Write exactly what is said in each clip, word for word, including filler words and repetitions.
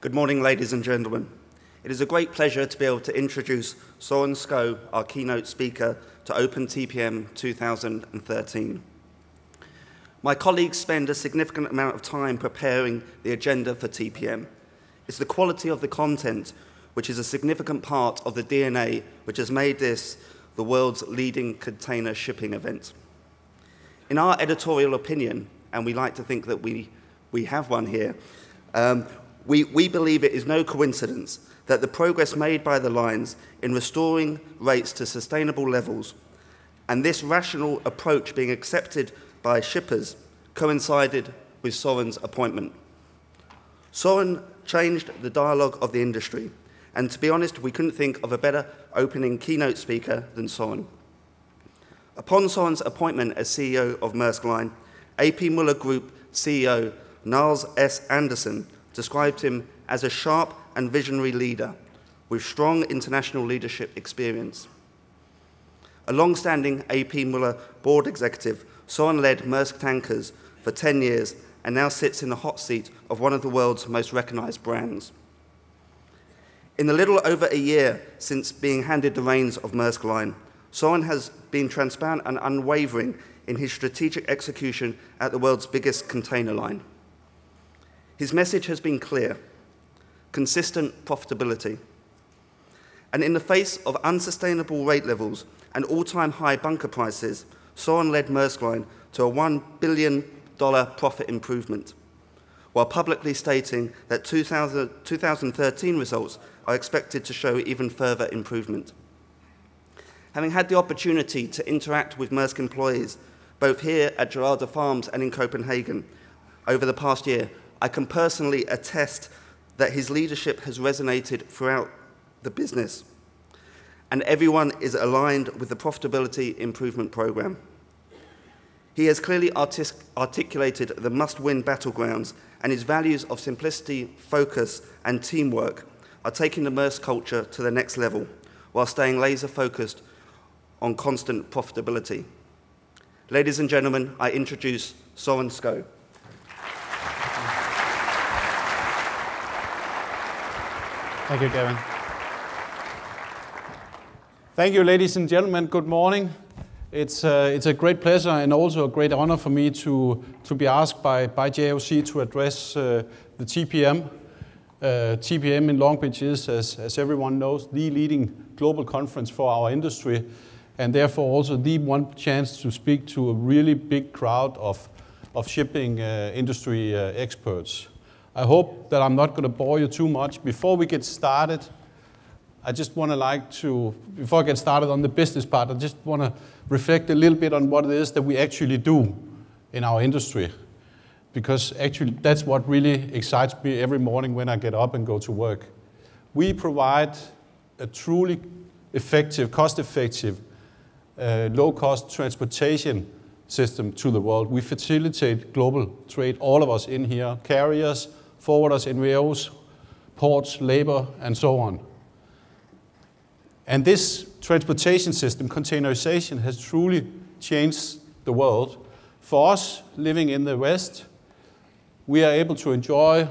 Good morning, ladies and gentlemen. It is a great pleasure to be able to introduce Søren Skou, our keynote speaker, to Open T P M two thousand thirteen. My colleagues spend a significant amount of time preparing the agenda for T P M. It's the quality of the content which is a significant part of the D N A which has made this the world's leading container shipping event. In our editorial opinion, and we like to think that we, we have one here, um, we, we believe it is no coincidence that the progress made by the lines in restoring rates to sustainable levels and this rational approach being accepted by shippers coincided with Søren's appointment. Søren changed the dialogue of the industry, and to be honest, we couldn't think of a better opening keynote speaker than Søren. Upon Søren's appointment as C E O of Maersk Line, A P Møller Group C E O Niels S. Andersen described him as a sharp and visionary leader with strong international leadership experience. A long-standing A P Møller board executive, Søren led Maersk Tankers for ten years and now sits in the hot seat of one of the world's most recognized brands. In the little over a year since being handed the reins of Maersk Line, Søren has been transparent and unwavering in his strategic execution at the world's biggest container line. His message has been clear: consistent profitability. And in the face of unsustainable rate levels and all-time high bunker prices, Søren led Maersk Line to a one billion dollars profit improvement, while publicly stating that two thousand thirteen results are expected to show even further improvement. Having had the opportunity to interact with Maersk employees, both here at Gerardo Farms and in Copenhagen, over the past year, I can personally attest that his leadership has resonated throughout the business, and everyone is aligned with the profitability improvement program. He has clearly artic articulated the must-win battlegrounds, and his values of simplicity, focus, and teamwork are taking the Maersk culture to the next level, while staying laser-focused on constant profitability. Ladies and gentlemen, I introduce Søren Skou. Thank you, Gavin. Thank you, ladies and gentlemen. Good morning. It's, uh, it's a great pleasure and also a great honor for me to, to be asked by, by J O C to address uh, the T P M. Uh, T P M in Long Beach is, as, as everyone knows, the leading global conference for our industry, and therefore also the one chance to speak to a really big crowd of, of shipping uh, industry uh, experts. I hope that I'm not going to bore you too much. Before we get started, I just want to like to, before I get started on the business part, I just want to reflect a little bit on what it is that we actually do in our industry. Because actually that's what really excites me every morning when I get up and go to work. We provide a truly effective, cost-effective, uh, low-cost transportation system to the world. We facilitate global trade, all of us in here, carriers, forwarders, N V Os, ports, labor, and so on. And this transportation system, containerization, has truly changed the world. For us, living in the West, we are able to enjoy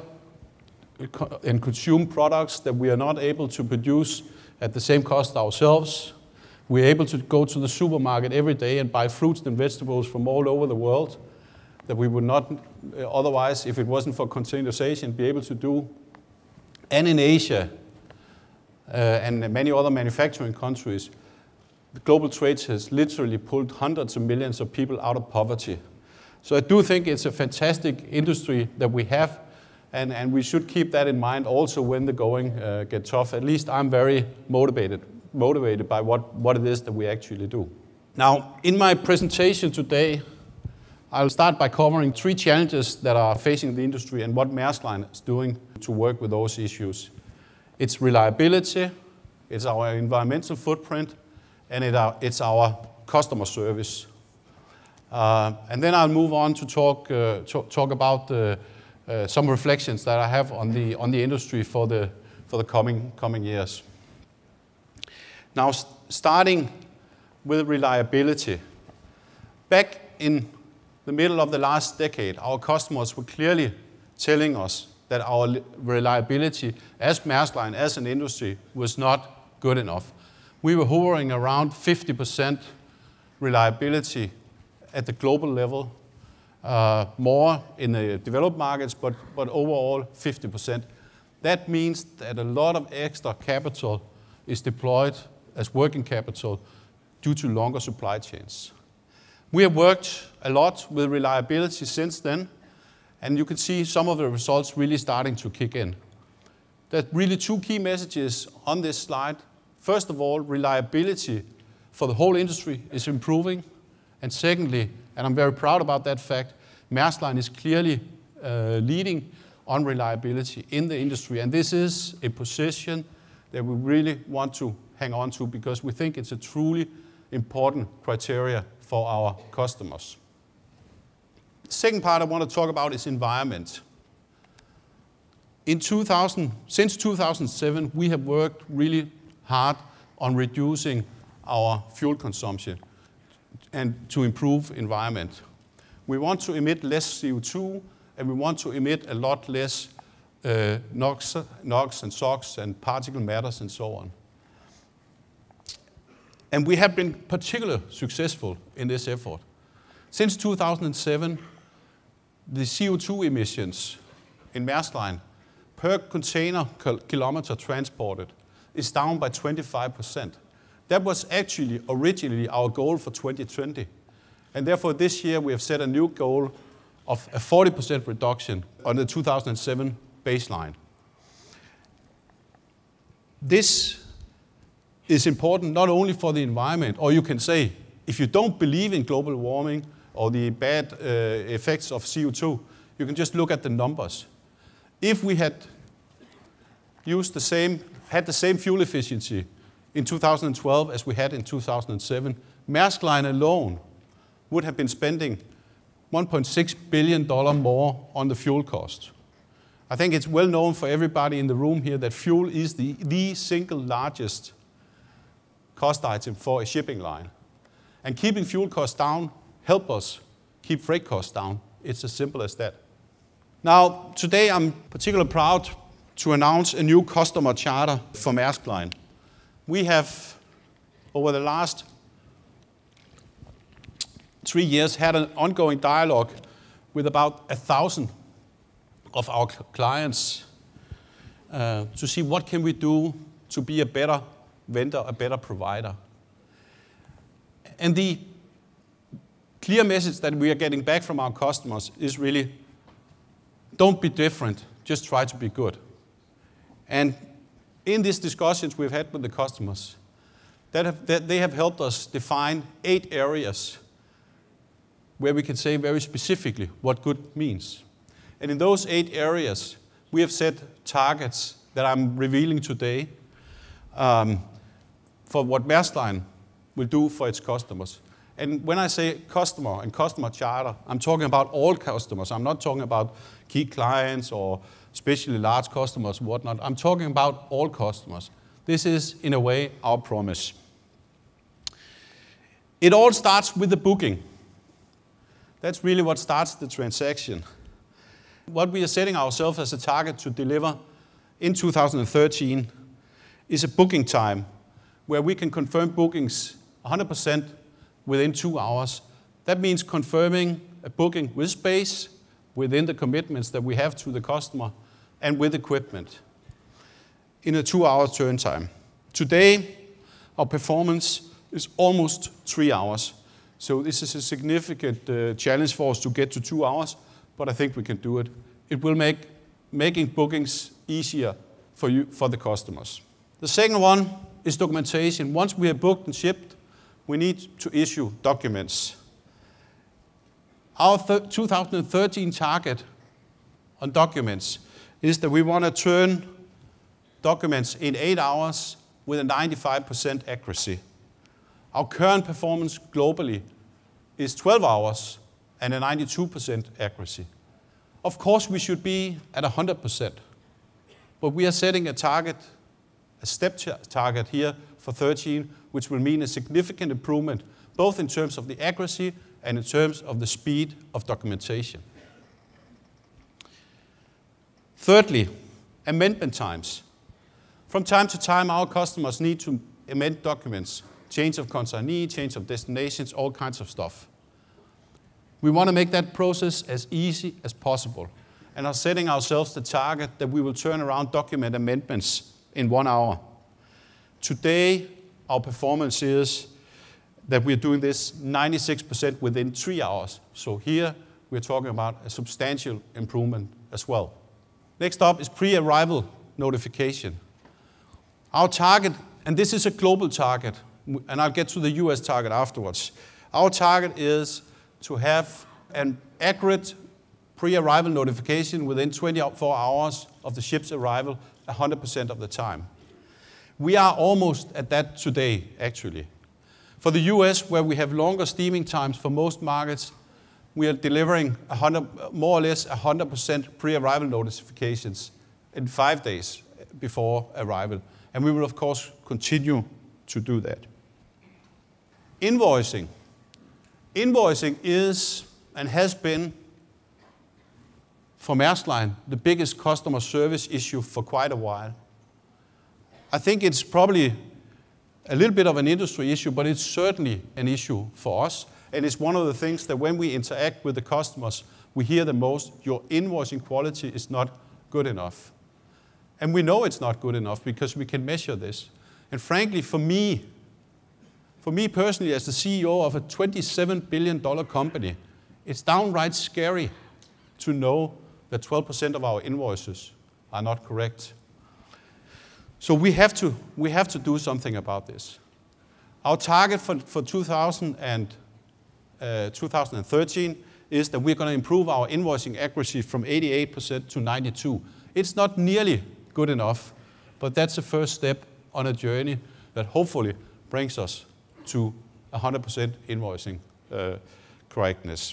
and consume products that we are not able to produce at the same cost ourselves. We're able to go to the supermarket every day and buy fruits and vegetables from all over the world that we would not otherwise, if it wasn't for containerization, be able to do. And in Asia uh, and many other manufacturing countries, the global trade has literally pulled hundreds of millions of people out of poverty. So I do think it's a fantastic industry that we have, and, and we should keep that in mind also when the going uh, gets tough. At least I'm very motivated, motivated by what, what it is that we actually do. Now, in my presentation today, I'll start by covering three challenges that are facing the industry and what Maersk Line is doing to work with those issues. It's reliability, it's our environmental footprint, and it are, it's our customer service. Uh, and then I'll move on to talk, uh, to, talk about uh, uh, some reflections that I have on the, on the industry for the, for the coming, coming years. Now, st starting with reliability. Back in the middle of the last decade, our customers were clearly telling us that our reliability as Maersk Line, as an industry, was not good enough. We were hovering around fifty percent reliability at the global level, uh, more in the developed markets, but, but overall fifty percent. That means that a lot of extra capital is deployed as working capital due to longer supply chains. We have worked a lot with reliability since then, and you can see some of the results really starting to kick in. There's really two key messages on this slide. First of all, reliability for the whole industry is improving. And secondly, and I'm very proud about that fact, Maersk Line is clearly uh, leading on reliability in the industry. And this is a position that we really want to hang on to because we think it's a truly important criteria for our customers. The second part I want to talk about is environment. In two thousand, since two thousand seven, we have worked really hard on reducing our fuel consumption and to improve environment. We want to emit less C O two, and we want to emit a lot less uh, NOx, NOx and SOx and particle matters and so on. And we have been particularly successful in this effort. Since two thousand seven, the C O two emissions in Maersk Line per container kilometer transported is down by twenty-five percent. That was actually originally our goal for twenty twenty. And therefore this year we have set a new goal of a forty percent reduction on the two thousand seven baseline. This is important not only for the environment, or you can say, if you don't believe in global warming or the bad uh, effects of C O two, you can just look at the numbers. If we had used the same, had the same fuel efficiency in two thousand twelve as we had in two thousand seven, Maersk Line alone would have been spending one point six billion dollars more on the fuel cost. I think it's well known for everybody in the room here that fuel is the, the single largest cost item for a shipping line. And keeping fuel costs down help us keep freight costs down. It's as simple as that. Now, today I'm particularly proud to announce a new customer charter for Maersk Line. We have, over the last three years, had an ongoing dialogue with about a thousand of our clients uh, to see what can we do to be a better vendor, a better provider. And the clear message that we are getting back from our customers is really, don't be different, just try to be good. And in these discussions we've had with the customers, that have, that they have helped us define eight areas where we can say very specifically what good means. And in those eight areas, we have set targets that I'm revealing today um, for what Maersk Line will do for its customers. And when I say customer and customer charter, I'm talking about all customers. I'm not talking about key clients or especially large customers, whatnot. I'm talking about all customers. This is, in a way, our promise. It all starts with the booking. That's really what starts the transaction. What we are setting ourselves as a target to deliver in two thousand thirteen is a booking time where we can confirm bookings one hundred percent within two hours. That means confirming a booking with space within the commitments that we have to the customer and with equipment in a two-hour turn time. Today, our performance is almost three hours. So this is a significant uh, challenge for us to get to two hours, but I think we can do it. It will make making bookings easier for you, for the customers. The second one is documentation. Once we have booked and shipped, we need to issue documents. Our two thousand thirteen target on documents is that we want to turn documents in eight hours with a ninety-five percent accuracy. Our current performance globally is twelve hours and a ninety-two percent accuracy. Of course, we should be at one hundred percent, but we are setting a target, a step target here for thirteen, which will mean a significant improvement, both in terms of the accuracy and in terms of the speed of documentation. Thirdly, amendment times. From time to time, our customers need to amend documents, change of consignee, change of destinations, all kinds of stuff. We want to make that process as easy as possible and are setting ourselves the target that we will turn around document amendments in one hour. Today, our performance is that we're doing this ninety-six percent within three hours. So here, we're talking about a substantial improvement as well. Next up is pre-arrival notification. Our target, and this is a global target, and I'll get to the U S target afterwards. Our target is to have an accurate pre-arrival notification within twenty-four hours of the ship's arrival, one hundred percent of the time. We are almost at that today, actually. For the U S, where we have longer steaming times for most markets, we are delivering one hundred, more or less one hundred percent pre-arrival notifications in five days before arrival. And we will, of course, continue to do that. Invoicing. Invoicing is and has been, for Maersk Line, the biggest customer service issue for quite a while. I think it's probably a little bit of an industry issue, but it's certainly an issue for us. And it's one of the things that when we interact with the customers, we hear the most: your invoicing quality is not good enough. And we know it's not good enough because we can measure this. And frankly, for me, for me personally, as the C E O of a twenty-seven billion dollar company, it's downright scary to know that twelve percent of our invoices are not correct. So we have to, we have to do something about this. Our target for, for two thousand thirteen is that we're going to improve our invoicing accuracy from eighty-eight percent to ninety-two. It's not nearly good enough, but that's the first step on a journey that hopefully brings us to one hundred percent invoicing uh, correctness.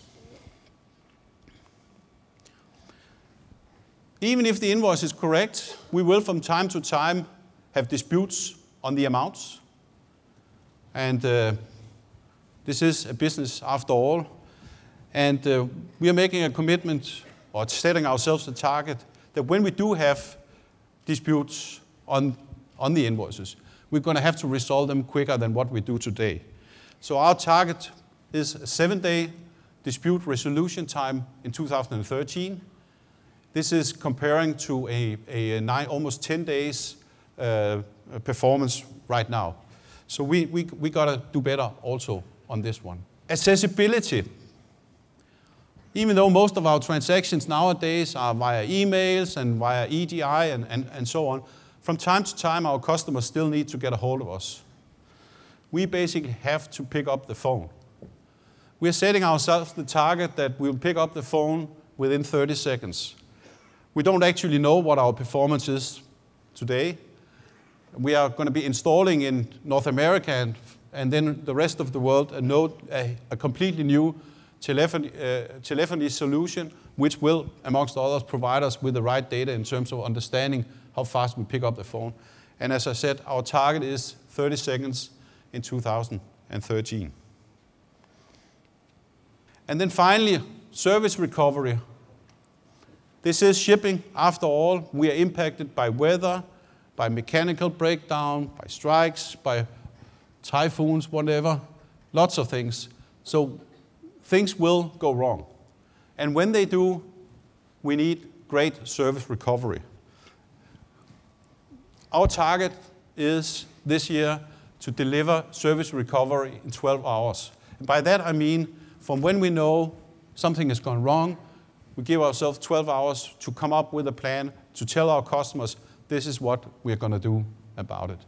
Even if the invoice is correct, we will from time to time have disputes on the amounts. And uh, this is a business after all. And uh, we are making a commitment, or setting ourselves a target, that when we do have disputes on, on the invoices, we're going to have to resolve them quicker than what we do today. So our target is a seven-day dispute resolution time in two thousand thirteen. This is comparing to a, a nine, almost ten days uh, performance right now. So we, we, we got to do better also on this one. Accessibility. Even though most of our transactions nowadays are via emails and via E D I and, and, and so on, from time to time our customers still need to get a hold of us. We basically have to pick up the phone. We're setting ourselves the target that we'll pick up the phone within thirty seconds. We don't actually know what our performance is today. We are going to be installing in North America and, and then the rest of the world a, node, a, a completely new telephony, uh, telephony solution, which will, amongst others, provide us with the right data in terms of understanding how fast we pick up the phone. And as I said, our target is thirty seconds in two thousand thirteen. And then finally, service recovery. This is shipping. After all, we are impacted by weather, by mechanical breakdown, by strikes, by typhoons, whatever, lots of things. So things will go wrong. And when they do, we need great service recovery. Our target is this year to deliver service recovery in twelve hours. And by that I mean from when we know something has gone wrong, we give ourselves twelve hours to come up with a plan to tell our customers this is what we're going to do about it.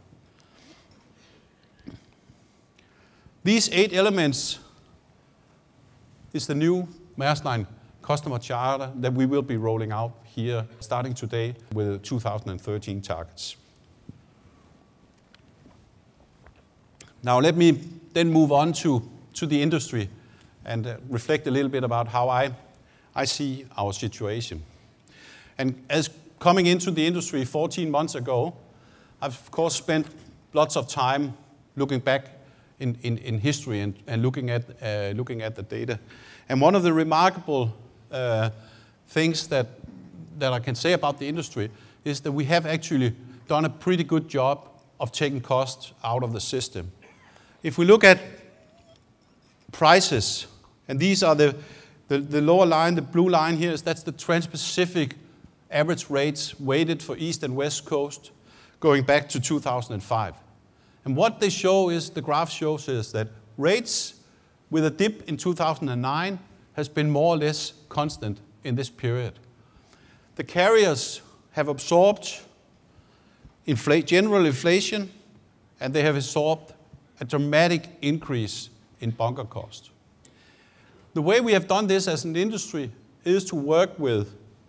These eight elements is the new Maersk Line customer charter that we will be rolling out here starting today with the two thousand thirteen targets. Now let me then move on to, to the industry and uh, reflect a little bit about how I, I see our situation. And as coming into the industry fourteen months ago, I've of course spent lots of time looking back in, in, in history and, and looking, at, uh, looking at the data. And one of the remarkable uh, things that, that I can say about the industry is that we have actually done a pretty good job of taking costs out of the system. If we look at prices, and these are the, the, the lower line, the blue line here, is that's the Trans-Pacific average rates weighted for East and West Coast going back to two thousand five. And what they show is, the graph shows is that rates with a dip in two thousand nine has been more or less constant in this period. The carriers have absorbed infl- general inflation, and they have absorbed a dramatic increase in bunker cost. The way we have done this as an industry is to work with,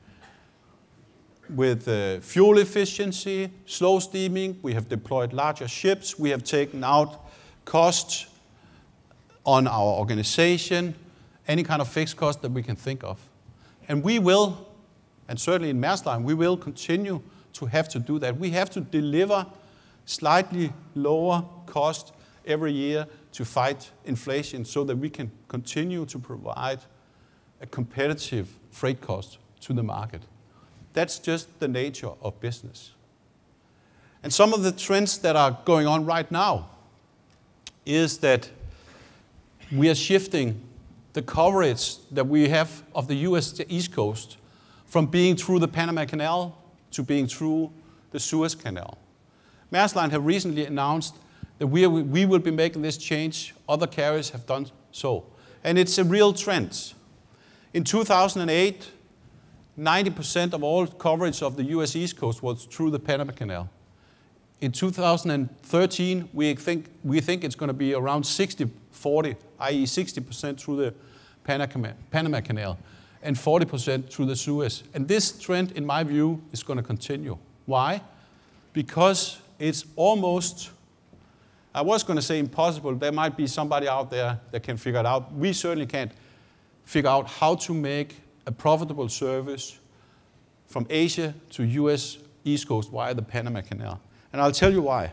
with uh, fuel efficiency, slow steaming. We have deployed larger ships. We have taken out costs on our organization, any kind of fixed cost that we can think of. And we will, and certainly in Maersk Line, we will continue to have to do that. We have to deliver slightly lower cost every year to fight inflation so that we can continue to provide a competitive freight cost to the market. That's just the nature of business. And some of the trends that are going on right now is that we are shifting the coverage that we have of the U S East Coast from being through the Panama Canal to being through the Suez Canal. Maersk Line have recently announced that we, are, we will be making this change. Other carriers have done so. And it's a real trend. In two thousand eight, ninety percent of all coverage of the U S East Coast was through the Panama Canal. In two thousand thirteen, we think, we think it's going to be around sixty forty, that is sixty percent through the Panama Canal and forty percent through the Suez. And this trend, in my view, is going to continue. Why? Because it's almost, I was going to say impossible. There might be somebody out there that can figure it out. We certainly can't figure out how to make a profitable service from Asia to U S East Coast via the Panama Canal. And I'll tell you why.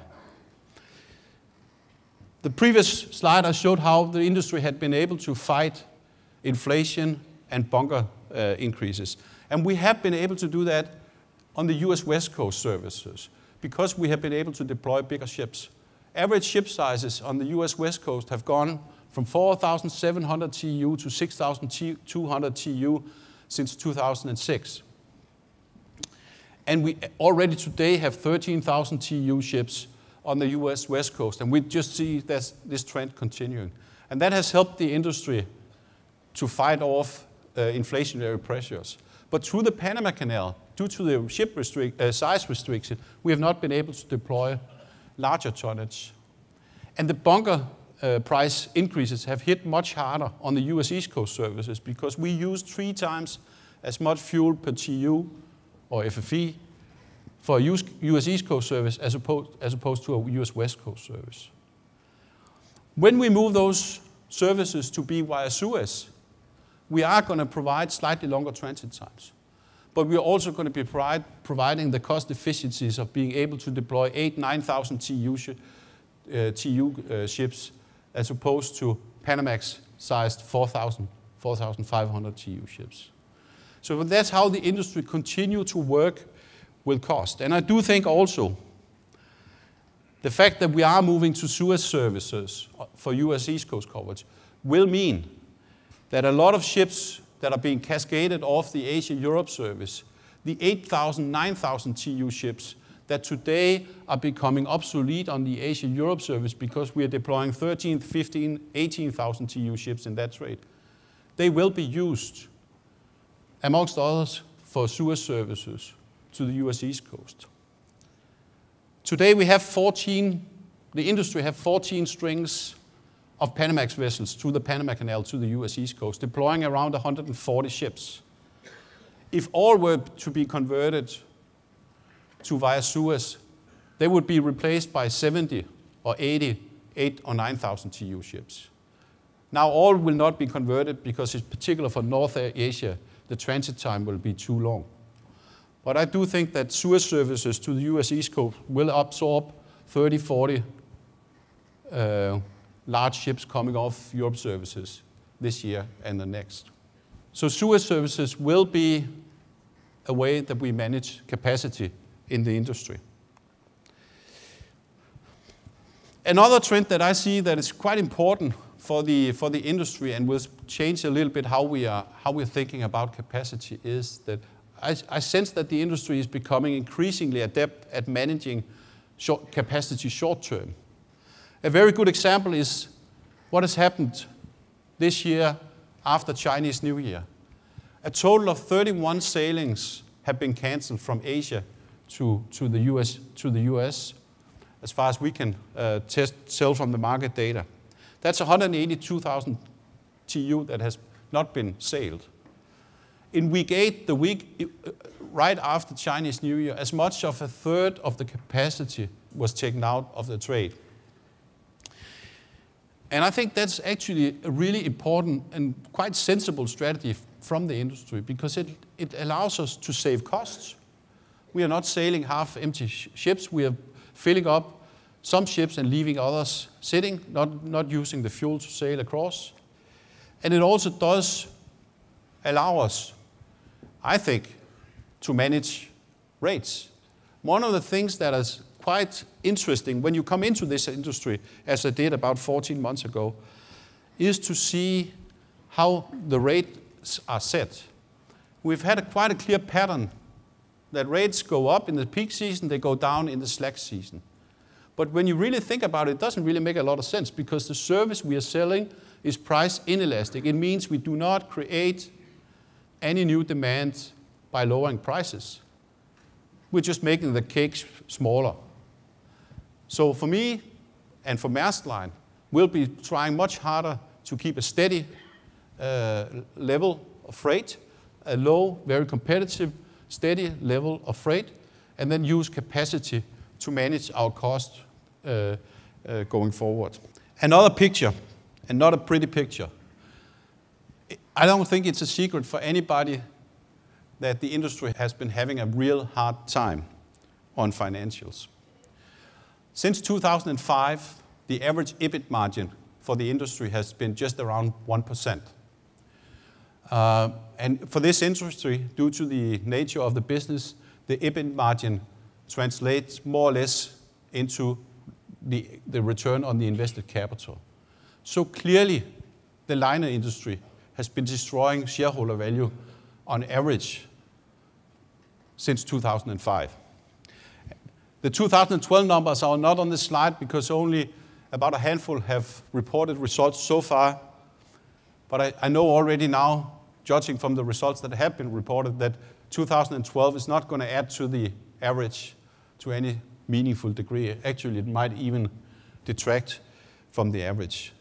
The previous slide, I showed how the industry had been able to fight inflation and bunker uh, increases. And we have been able to do that on the U S West Coast services because we have been able to deploy bigger ships. Average ship sizes on the U S West Coast have gone from four thousand seven hundred T E U to six thousand two hundred T E U since two thousand six. And we already today have thirteen thousand T E U ships on the U S West Coast, and we just see this, this trend continuing. And that has helped the industry to fight off uh, inflationary pressures. But through the Panama Canal, due to the ship restrict, uh, size restriction, we have not been able to deploy larger tonnage. And the bunker uh, price increases have hit much harder on the U S East Coast services because we use three times as much fuel per T E U or F F E for a U S East Coast service as opposed, as opposed to a U S West Coast service. When we move those services to be via Suez, we are going to provide slightly longer transit times. But we are also going to be provide, providing the cost efficiencies of being able to deploy eight, nine thousand T E U, sh uh, T E U uh, ships as opposed to Panamax-sized four thousand, four thousand five hundred T E U ships. So that's how the industry continue to work with cost. And I do think also the fact that we are moving to Suez services for U S East Coast coverage will mean that a lot of ships that are being cascaded off the Asia-Europe service, the eight thousand, nine thousand T E U ships that today are becoming obsolete on the Asia-Europe service because we are deploying thirteen, fifteen, eighteen thousand T E U ships in that trade, they will be used, amongst others, for Suez services to the U S East Coast. Today we have fourteen, the industry have fourteen strings of Panamax vessels through the Panama Canal to the U S East Coast, deploying around one hundred forty ships. If all were to be converted to via Suez, they would be replaced by seventy or eighty, eight or nine thousand T E U ships. Now all will not be converted because in particular for North Asia, the transit time will be too long. But I do think that Suez services to the U S East Coast will absorb thirty, forty uh, large ships coming off Europe services this year and the next. So Suez services will be a way that we manage capacity in the industry. Another trend that I see that is quite important for the, for the industry and will change a little bit how, we are, how we're thinking about capacity is that I, I sense that the industry is becoming increasingly adept at managing short capacity short term. A very good example is what has happened this year after Chinese New Year. A total of thirty-one sailings have been canceled from Asia to, to, the, U S, to the U S, as far as we can uh, test, tell from the market data. That's one hundred eighty-two thousand T U that has not been sailed. In week eight, the week right after Chinese New Year, as much of a third of the capacity was taken out of the trade. And I think that's actually a really important and quite sensible strategy from the industry because it, it allows us to save costs. We are not sailing half empty sh ships. We are filling up some ships and leaving others sitting, not, not using the fuel to sail across. And it also does allow us, I think, to manage rates. One of the things that is quite interesting when you come into this industry, as I did about fourteen months ago, is to see how the rates are set. We've had a quite a clear pattern that rates go up in the peak season, they go down in the slack season. But when you really think about it, it doesn't really make a lot of sense because the service we are selling is price inelastic. It means we do not create any new demand by lowering prices. We're just making the cake smaller. So for me and for Maersk Line, we'll be trying much harder to keep a steady uh, level of freight, a low, very competitive, steady level of freight, and then use capacity to manage our costs uh, uh, going forward. Another picture, and not a pretty picture. I don't think it's a secret for anybody that the industry has been having a real hard time on financials. Since two thousand five, the average EBIT margin for the industry has been just around one percent. Uh, and for this industry, due to the nature of the business, the EBIT margin translates more or less into the, the return on the invested capital. So clearly, the liner industry has been destroying shareholder value on average since two thousand five. The two thousand twelve numbers are not on this slide because only about a handful have reported results so far. But I, I know already now, judging from the results that have been reported, that two thousand twelve is not going to add to the average to any meaningful degree. Actually, it might even detract from the average.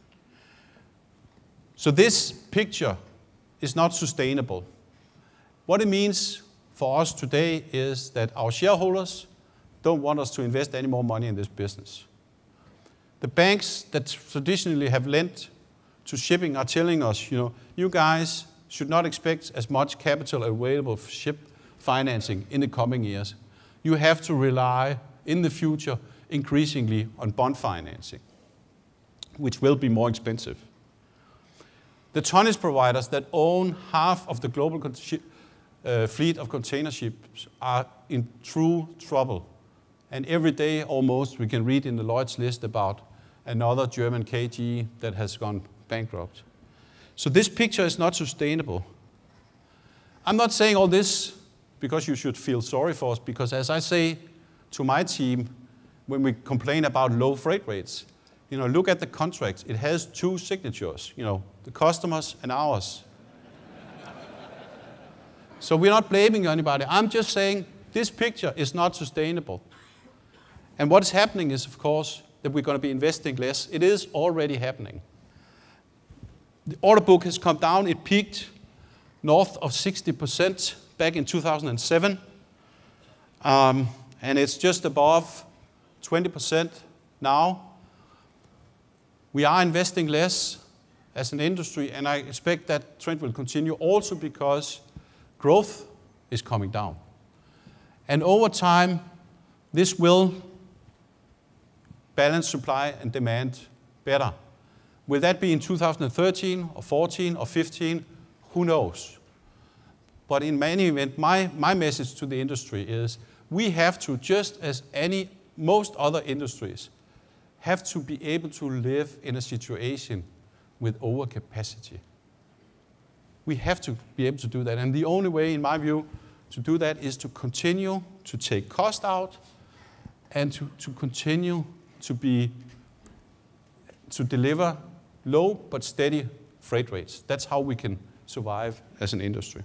So this picture is not sustainable. What it means for us today is that our shareholders don't want us to invest any more money in this business. The banks that traditionally have lent to shipping are telling us, you know, you guys should not expect as much capital available for ship financing in the coming years. You have to rely in the future increasingly on bond financing, which will be more expensive. The tonnage providers that own half of the global uh, fleet of container ships are in true trouble. And every day almost we can read in the Lloyd's list about another German K G that has gone bankrupt. So this picture is not sustainable. I'm not saying all this because you should feel sorry for us, because as I say to my team when we complain about low freight rates, you know, look at the contract. It has two signatures, you know, the customers and ours. So we're not blaming anybody. I'm just saying this picture is not sustainable. And what is happening is, of course, that we're going to be investing less. It is already happening. The order book has come down. It peaked north of sixty percent back in two thousand seven. Um, and it's just above twenty percent now. We are investing less as an industry, and I expect that trend will continue also because growth is coming down. And over time, this will balance supply and demand better. Will that be in two thousand thirteen or fourteen or fifteen? Who knows? But in any event, my, my message to the industry is we have to, just as any, most other industries, have to be able to live in a situation with overcapacity. We have to be able to do that. And the only way, in my view, to do that is to continue to take cost out and to, to continue to be, to deliver low but steady freight rates. That's how we can survive as an industry.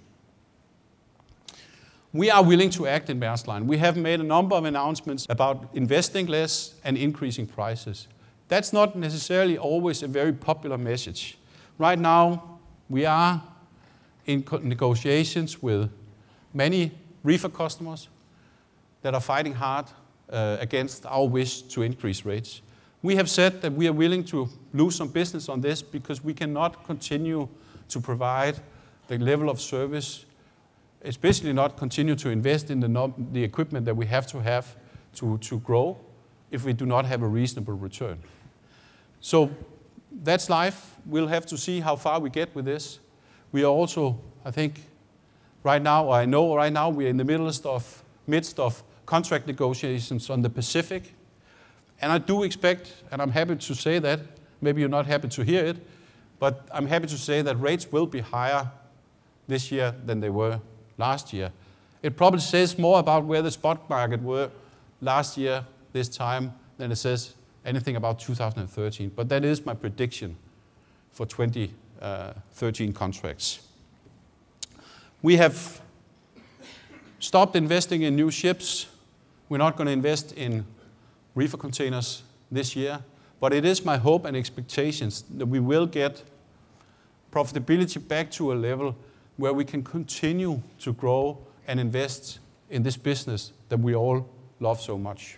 We are willing to act in Maersk Line. We have made a number of announcements about investing less and increasing prices. That's not necessarily always a very popular message. Right now, we are in negotiations with many reefer customers that are fighting hard uh, against our wish to increase rates. We have said that we are willing to lose some business on this because we cannot continue to provide the level of service, especially not continue to invest in the, the equipment that we have to have to, to grow if we do not have a reasonable return. So that's life. We'll have to see how far we get with this. We are also, I think, right now, or I know right now, we are in the midst of, midst of contract negotiations on the Pacific. And I do expect, and I'm happy to say that, maybe you're not happy to hear it, but I'm happy to say that rates will be higher this year than they were last year. It probably says more about where the spot market were last year this time than it says anything about two thousand thirteen. But that is my prediction for twenty thirteen contracts. We have stopped investing in new ships. We're not going to invest in reefer containers this year, but it is my hope and expectations that we will get profitability back to a level where we can continue to grow and invest in this business that we all love so much.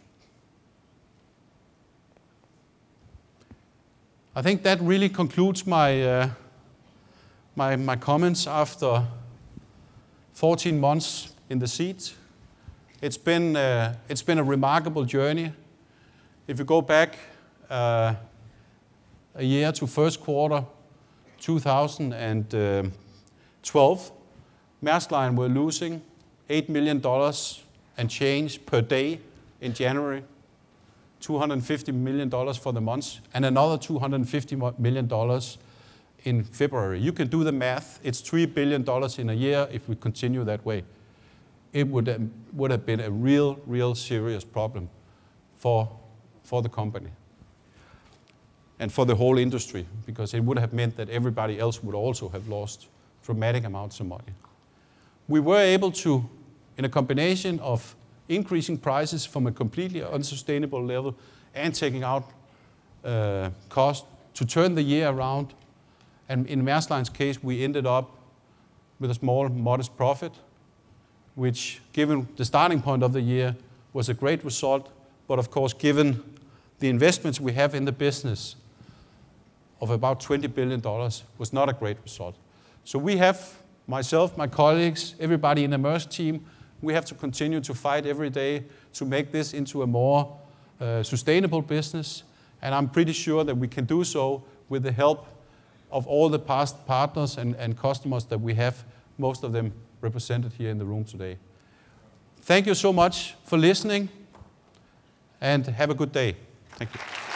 I think that really concludes my, uh, my, my comments after fourteen months in the seat. It's been, uh, it's been a remarkable journey. If you go back uh, a year to first quarter two thousand twelve, Maersk Line were losing eight million dollars and change per day in January, two hundred fifty million dollars for the months, and another two hundred fifty million dollars in February. You can do the math. It's three billion dollars in a year if we continue that way. It would, um, would have been a real, real serious problem for, for the company and for the whole industry, because it would have meant that everybody else would also have lost dramatic amounts of money. We were able to, in a combination of increasing prices from a completely unsustainable level and taking out uh, cost, to turn the year around. And in Maersk Line's case, we ended up with a small, modest profit, which, given the starting point of the year, was a great result. But of course, given the investments we have in the business of about twenty billion dollars, was not a great result. So we have, myself, my colleagues, everybody in the Maersk team, we have to continue to fight every day to make this into a more uh, sustainable business. And I'm pretty sure that we can do so with the help of all the past partners and, and customers that we have, most of them represented here in the room today. Thank you so much for listening, and have a good day. Thank you.